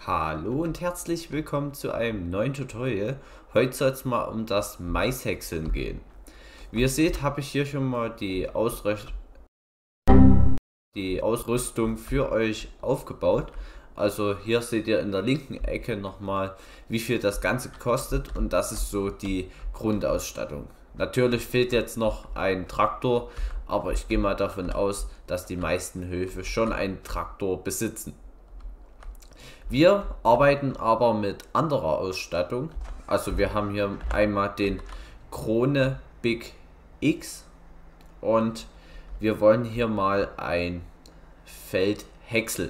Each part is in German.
Hallo und herzlich willkommen zu einem neuen Tutorial. Heute soll es mal um das Maishäckseln gehen. Wie ihr seht, habe ich hier schon mal die Ausrüstung für euch aufgebaut. Also hier seht ihr in der linken Ecke nochmal, wie viel das Ganze kostet, und das ist so die Grundausstattung. Natürlich fehlt jetzt noch ein Traktor, aber ich gehe mal davon aus, dass die meisten Höfe schon einen Traktor besitzen. Wir arbeiten aber mit anderer Ausstattung. Also wir haben hier einmal den Krone Big X und wir wollen hier mal ein Feld häckseln.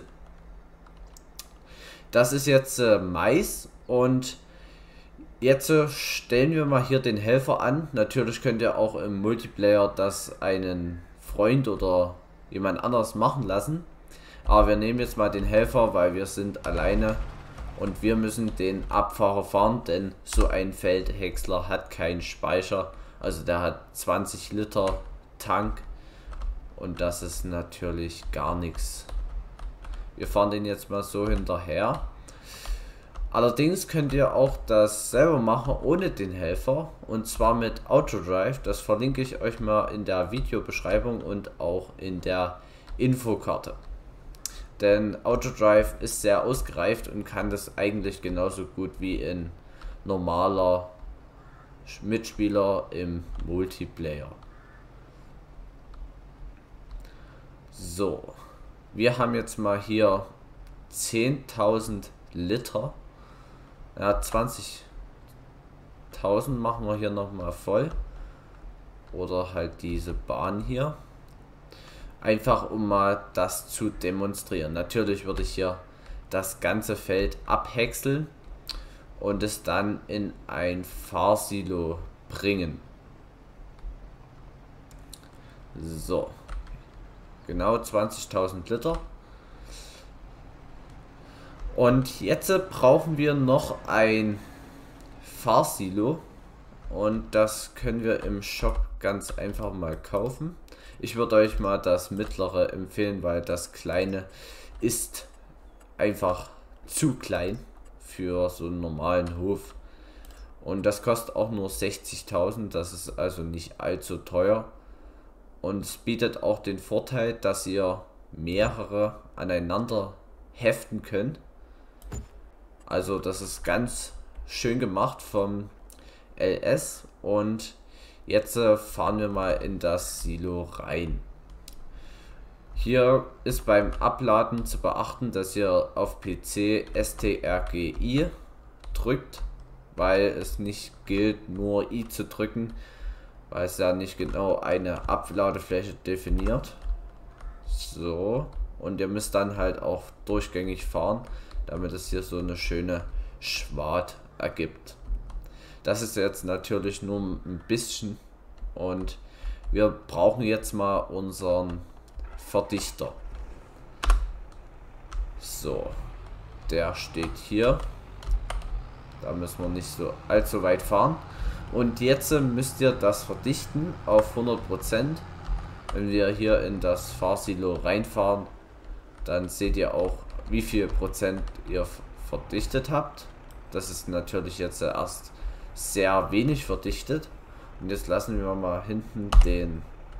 Das ist jetzt Mais, und jetzt stellen wir mal hier den Helfer an. Natürlich könnt ihr auch im Multiplayer das einen Freund oder jemand anderes machen lassen. Aber wir nehmen jetzt mal den Helfer, weil wir sind alleine und wir müssen den Abfahrer fahren, denn so ein Feldhäcksler hat keinen Speicher. Also der hat 20 Liter Tank und das ist natürlich gar nichts. Wir fahren den jetzt mal so hinterher. Allerdings könnt ihr auch das selber machen ohne den Helfer, und zwar mit Autodrive. Das verlinke ich euch mal in der Videobeschreibung und auch in der Infokarte. Denn Autodrive ist sehr ausgereift und kann das eigentlich genauso gut wie ein normaler Mitspieler im Multiplayer. So, wir haben jetzt mal hier 10.000 Liter. Ja, 20.000 machen wir hier nochmal voll. Oder halt diese Bahn hier. Einfach um mal das zu demonstrieren. Natürlich würde ich hier das ganze Feld abhäckseln und es dann in ein Fahrsilo bringen. So, genau 20.000 Liter. Und jetzt brauchen wir noch ein Fahrsilo, und das können wir im Shop ganz einfach mal kaufen. Ich würde euch mal das mittlere empfehlen, weil das kleine ist einfach zu klein für so einen normalen Hof. Und das kostet auch nur 60.000, das ist also nicht allzu teuer. Und es bietet auch den Vorteil, dass ihr mehrere aneinander heften könnt. Also das ist ganz schön gemacht vom LS. Und jetzt fahren wir mal in das Silo rein. Hier ist beim Abladen zu beachten, dass ihr auf PC STRGI drückt, weil es nicht gilt, nur I zu drücken, weil es ja nicht genau eine Abladefläche definiert. So, und ihr müsst dann halt auch durchgängig fahren, damit es hier so eine schöne Schwart ergibt. Das ist jetzt natürlich nur ein bisschen, und wir brauchen jetzt mal unseren Verdichter. So, der steht hier. Da müssen wir nicht so allzu weit fahren. Und jetzt müsst ihr das verdichten auf 100%. Wenn wir hier in das Fahrsilo reinfahren, dann seht ihr auch, wie viel Prozent ihr verdichtet habt. Das ist natürlich jetzt erst sehr wenig verdichtet. Und jetzt lassen wir mal hinten den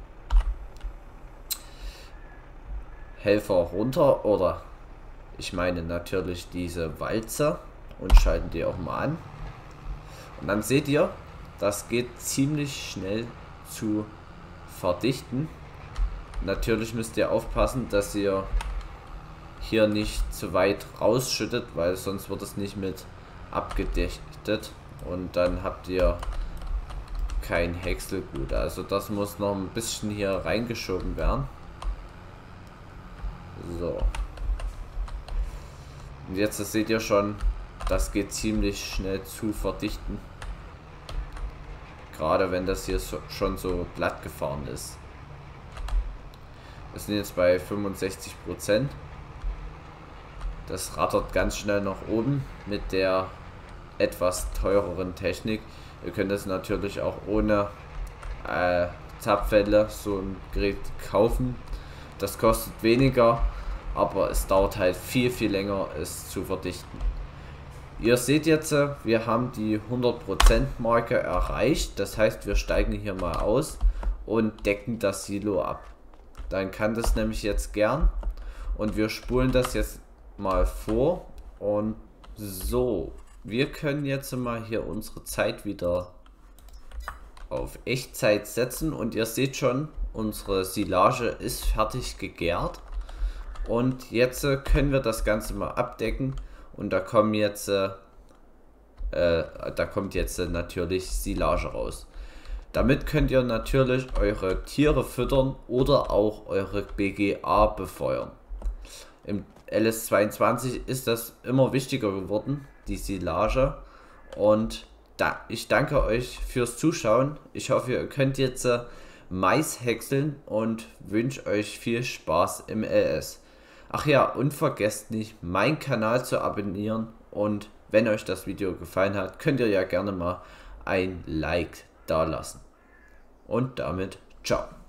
Helfer runter, oder ich meine natürlich diese Walze, und schalten die auch mal an. Und dann seht ihr, das geht ziemlich schnell zu verdichten. Natürlich müsst ihr aufpassen, dass ihr hier nicht zu weit rausschüttet, weil sonst wird es nicht mit abgedichtet und dann habt ihr kein Häckselgut. Also das muss noch ein bisschen hier reingeschoben werden. So. Und jetzt seht ihr schon, das geht ziemlich schnell zu verdichten. Gerade wenn das hier schon so glatt gefahren ist. Wir sind jetzt bei 65%. Das rattert ganz schnell nach oben mit der etwas teureren Technik. Ihr könnt es natürlich auch ohne Zapfwelle so ein Gerät kaufen. Das kostet weniger, aber es dauert halt viel länger, es zu verdichten. Ihr seht jetzt, wir haben die 100% Marke erreicht, das heißt, wir steigen hier mal aus und decken das Silo ab. Dann kann das nämlich jetzt gern und wir spulen das jetzt mal vor und so, wir können jetzt mal hier unsere Zeit wieder auf Echtzeit setzen und ihr seht schon, unsere Silage ist fertig gegärt und jetzt können wir das Ganze mal abdecken und da kommt jetzt natürlich Silage raus. Damit könnt ihr natürlich eure Tiere füttern oder auch eure BGA befeuern. Im LS22 ist das immer wichtiger geworden, die Silage. Und ich danke euch fürs Zuschauen. Ich hoffe, ihr könnt jetzt Mais häckseln und wünsche euch viel Spaß im LS. Ach ja, und vergesst nicht, meinen Kanal zu abonnieren. Und wenn euch das Video gefallen hat, könnt ihr ja gerne mal ein Like da lassen. Und damit ciao.